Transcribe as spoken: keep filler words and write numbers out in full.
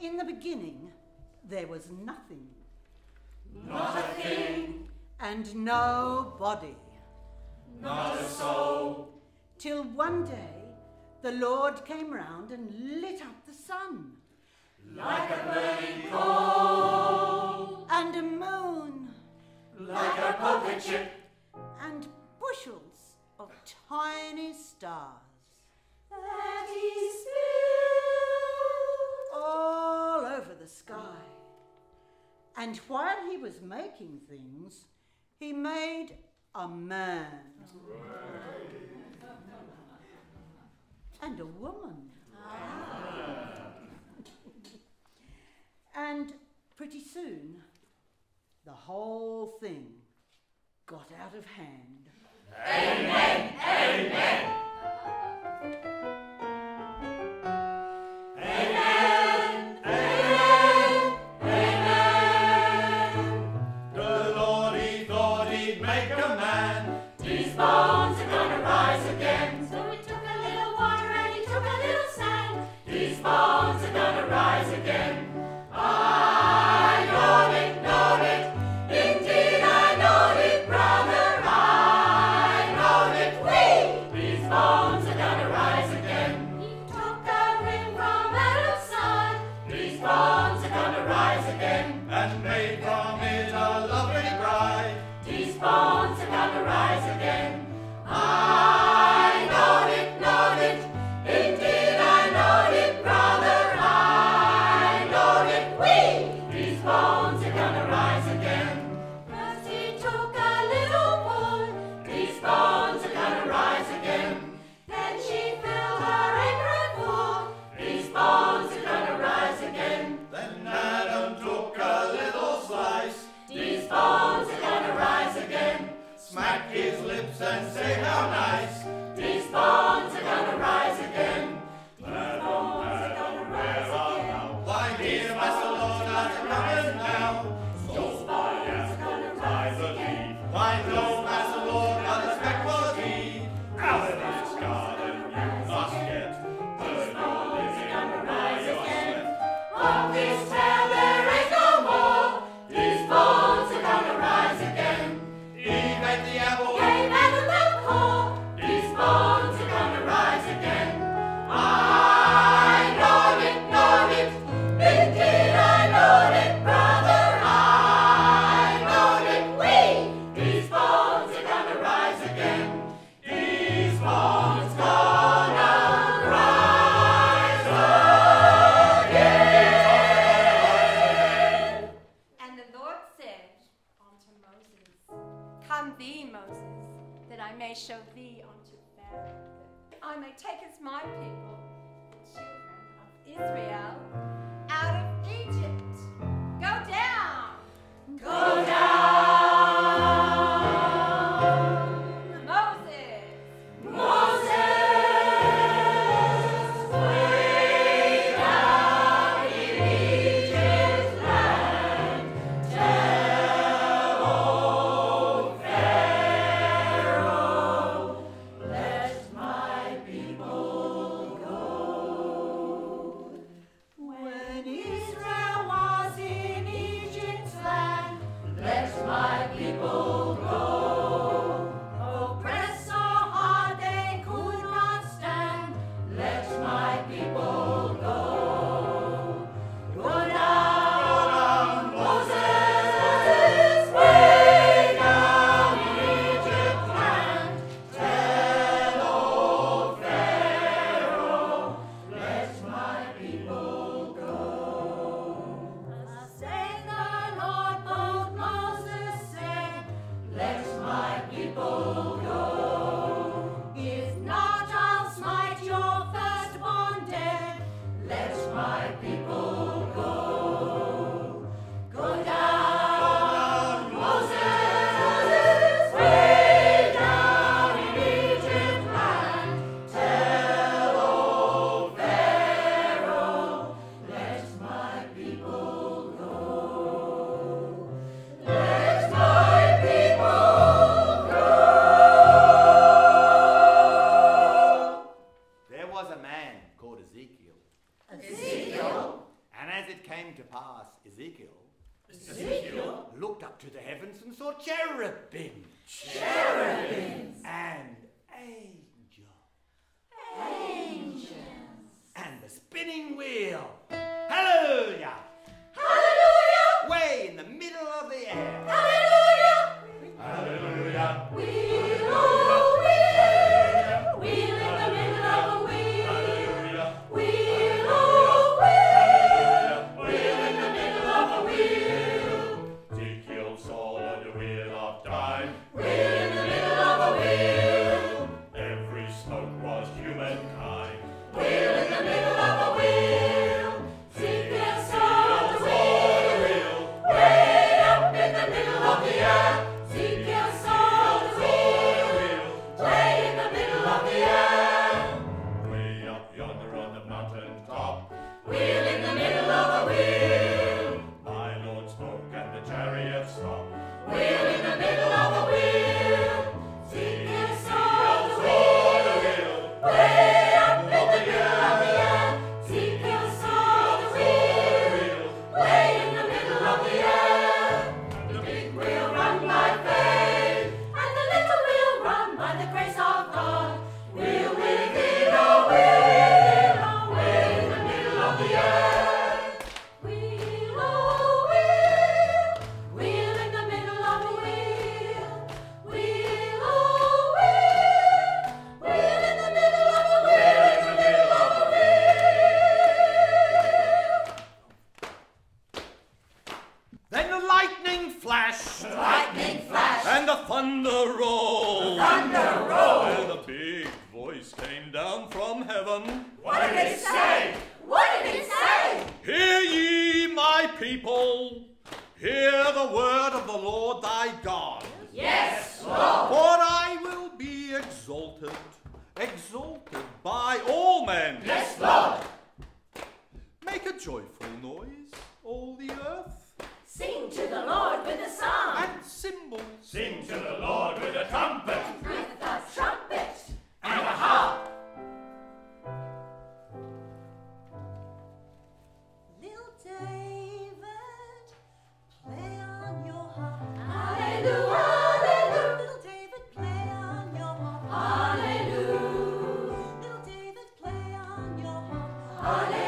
In the beginning, there was nothing. Not a thing. And no body. Not a soul. Till one day, the Lord came round and lit up the sun. Like a burning coal. And a moon. Like a poker chip. And bushels of tiny stars. That he spilled all over the sky. And while he was making things, he made a man. And a woman. And pretty soon, the whole thing got out of hand. Amen, amen. Amen, amen, amen. The Lord, he thought he'd make a man. These bones are gonna rise again. So he took a little water and he took a little sand. These bones are gonna rise again. I know it, know it. Indeed, I know it, brother. I know it. We. These bones are gonna rise again. He took a ring from Adam's side. These bones are gonna rise again. And made from it a lovely bride. These bones are gonna rise again. I know it, know it. Indeed, I know it, brother. I know it. We. These bones are gonna rise again. First he took a little boy. These bones are gonna rise again. Then she filled her apron full. These bones are gonna rise again. Then Adam took a little slice. These bones are gonna rise again. Smack his lips and say how nice. These bones are gonna rise again. Adam, Adam, where art thou? Why, dear Master Lord, art coming now? So I am by the lead. Why, no, Master Lord, not a speck for thee. Out of this garden you must get. Burn your living by your sweat. Of this tale there is no more. These bones are gonna rise again. Eve ate the apple, Gave Adam the core. these bones are gonna rise again. I know it, know it. Indeed, I know it, brother. I know it. We. These bones are gonna rise again. These bones gonna rise again. And the Lord said unto Moses, Come thee, Moses, that I may show thee unto Pharaoh, that I may take as my people, the children of Israel, out of Egypt. Go down! Go down. Moses! Moses, way down in Egypt's land, tell old Pharaoh, let my people go. When Israel was in Egypt's land, let my people go. Oppressed so hard they could not stand, let my people go. Go down, Moses, way down in Egypt's land. Tell old Pharaoh, let my people go. Thus saith the Lord, both Moses said, let my people go. If not, I'll smite your firstborn dead. Let my people go. Go down, Moses, way down in Egypt's land. Tell old Pharaoh, let my people go. Let my people go. There was a man called Ezekiel. Ezekiel. And as it came to pass, Ezekiel, Ezekiel looked up to the heavens and saw cherubim. Cherubim And angels. Angels. And the spinning wheel. Hallelujah! Hallelujah. Way in the middle of the air. Hallelujah. Hallelujah. Wheel, oh, wheel. Wheel in the middle of a wheel. Hallelujah. Wheel, oh, wheel. Wheel in the middle of a wheel. Ezekiel saw the wheel of time. Wheel in the middle of a wheel. Every spoke was humankind. Wheel in the middle of a wheel. Ezekiel saw the wheel. Way up in the middle of the air. Ezekiel saw the wheel. Way in the middle of the air. Way up yonder on the mountain top. Wheel in the middle of a wheel. My Lord spoke and the chariot stopped. Wheel in the middle of a wheel. Ezekiel saw the wheel. Way up in the middle of the air. Ezekiel saw the wheel. Way in the middle of the air. The big wheel run by faith, and the little wheel run by the grace of God. Wheel within a wheel, a wheel in the middle of the air. Wheel, oh wheel, wheel in the middle of a wheel. Wheel, oh wheel, wheel in the middle of a wheel, in the middle of a wheel. Then the lightning flashed. Lightning flash, And the thunder rolled. thunder roll. And a big voice came down from heaven. What did it say? What did it say? Hear ye, my people. Hear the word of the Lord thy God. Yes, Lord. For I will be exalted, exalted by all men. Yes, Lord. Make a joyful noise, all the earth, Sing to the Lord with a song, and cymbals. Sing to the Lord with a trumpet with a trumpet. and a harp. Little David, play on your harp. Hallelujah, hallelujah, Little David, play on your harp. hallelujah, Little David, play on your harp. hallelujah.